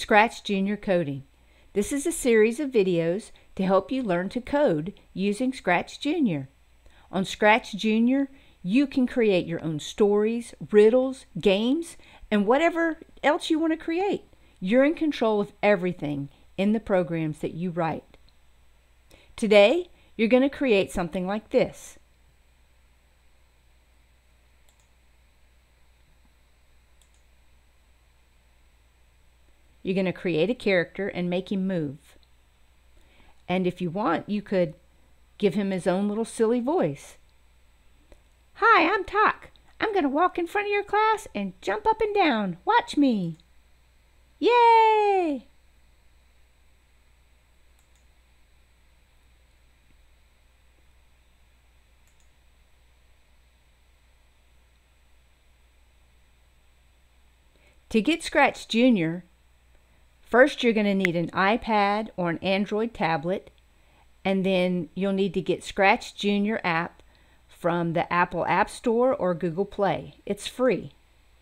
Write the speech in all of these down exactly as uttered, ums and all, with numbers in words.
ScratchJr Coding. This is a series of videos to help you learn to code using ScratchJr. On ScratchJr, you can create your own stories, riddles, games, and whatever else you want to create. You're in control of everything in the programs that you write. Today, you're going to create something like this. You're going to create a character and make him move. And if you want, you could give him his own little silly voice. Hi, I'm Talk. I'm going to walk in front of your class and jump up and down. Watch me. Yay! To get ScratchJr, first you're going to need an iPad or an Android tablet, and then you'll need to get ScratchJr app from the Apple App Store or Google Play. It's free.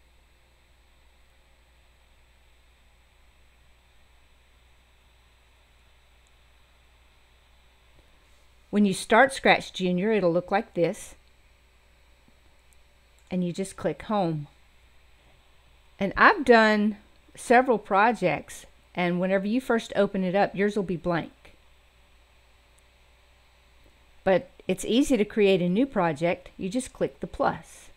When you start ScratchJr, it'll look like this, and you just click Home. And I've done several projects, and whenever you first open it up, yours will be blank. But it's easy to create a new project. You just click the plus,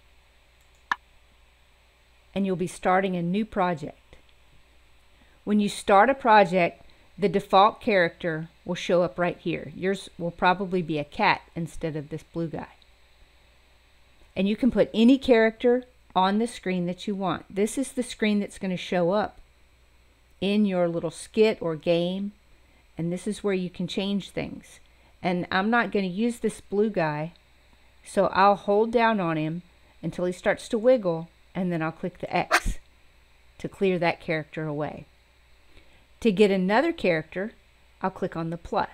and you'll be starting a new project. When you start a project, the default character will show up right here. Yours will probably be a cat instead of this blue guy. And you can put any character on the screen that you want. This is the screen that's going to show up in your little skit or game, and this is where you can change things. And I'm not going to use this blue guy, so I'll hold down on him until he starts to wiggle, and then I'll click the X to clear that character away. To get another character, I'll click on the plus.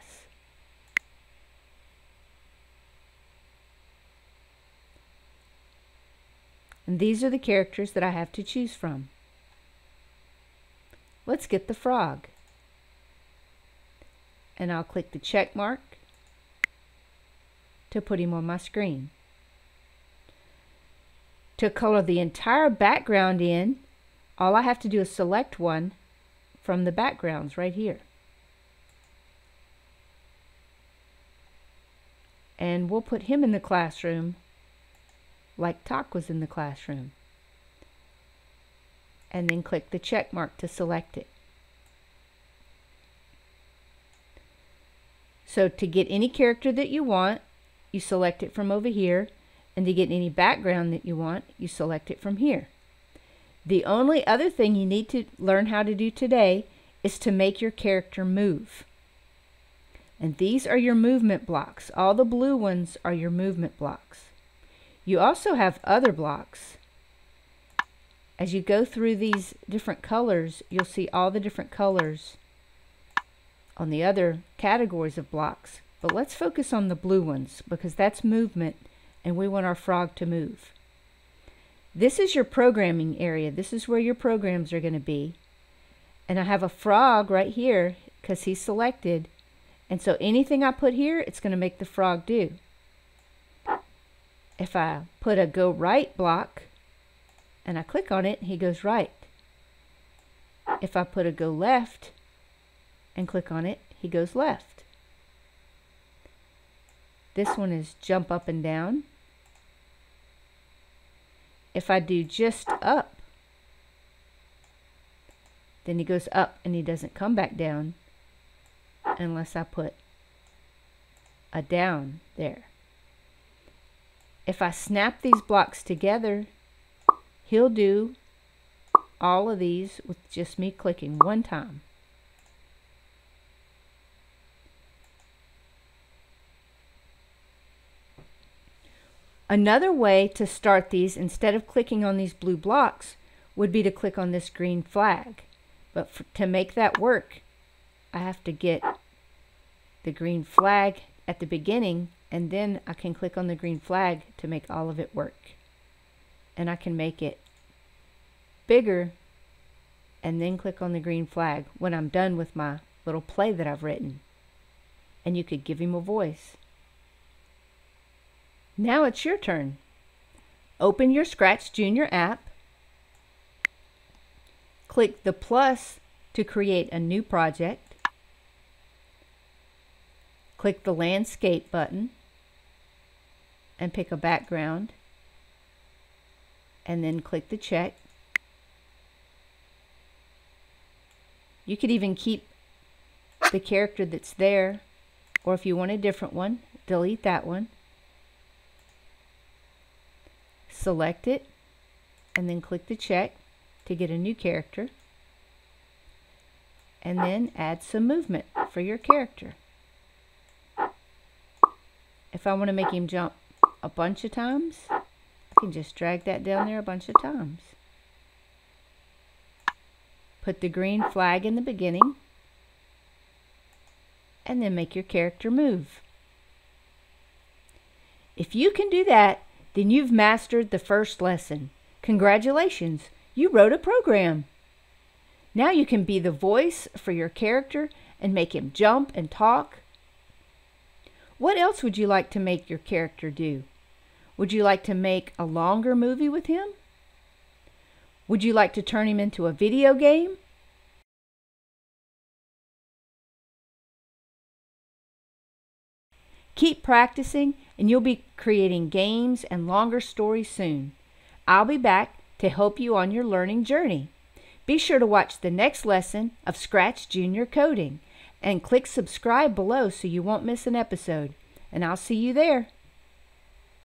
And these are the characters that I have to choose from. Let's get the frog. And I'll click the check mark to put him on my screen. To color the entire background in, all I have to do is select one from the backgrounds right here. And we'll put him in the classroom like Talk was in the classroom. And then click the check mark to select it. So to get any character that you want, you select it from over here, and to get any background that you want, you select it from here. The only other thing you need to learn how to do today is to make your character move. And these are your movement blocks. All the blue ones are your movement blocks. You also have other blocks. As you go through these different colors, you'll see all the different colors on the other categories of blocks. But let's focus on the blue ones because that's movement, and we want our frog to move. This is your programming area. This is where your programs are going to be. And I have a frog right here because he's selected. And so anything I put here, it's going to make the frog do. If I put a go right block and I click on it, he goes right. If I put a go left and click on it, he goes left. This one is jump up and down. If I do just up, then he goes up and he doesn't come back down unless I put a down there. If I snap these blocks together, he'll do all of these with just me clicking one time. Another way to start these, instead of clicking on these blue blocks, would be to click on this green flag. But for, to make that work, I have to get the green flag at the beginning, and then I can click on the green flag to make all of it work. And I can make it bigger and then click on the green flag when I'm done with my little play that I've written. And you could give him a voice. Now it's your turn. Open your ScratchJr app. Click the plus to create a new project. Click the landscape button and pick a background, and then click the check. You could even keep the character that's there, or if you want a different one, delete that one. Select it and then click the check to get a new character, and then add some movement for your character. If I want to make him jump a bunch of times, I can just drag that down there a bunch of times. Put the green flag in the beginning and then make your character move. If you can do that, then you've mastered the first lesson. Congratulations, you wrote a program. Now you can be the voice for your character and make him jump and talk. What else would you like to make your character do? Would you like to make a longer movie with him? Would you like to turn him into a video game? Keep practicing and you'll be creating games and longer stories soon. I'll be back to help you on your learning journey. Be sure to watch the next lesson of ScratchJr coding and click subscribe below so you won't miss an episode. And I'll see you there.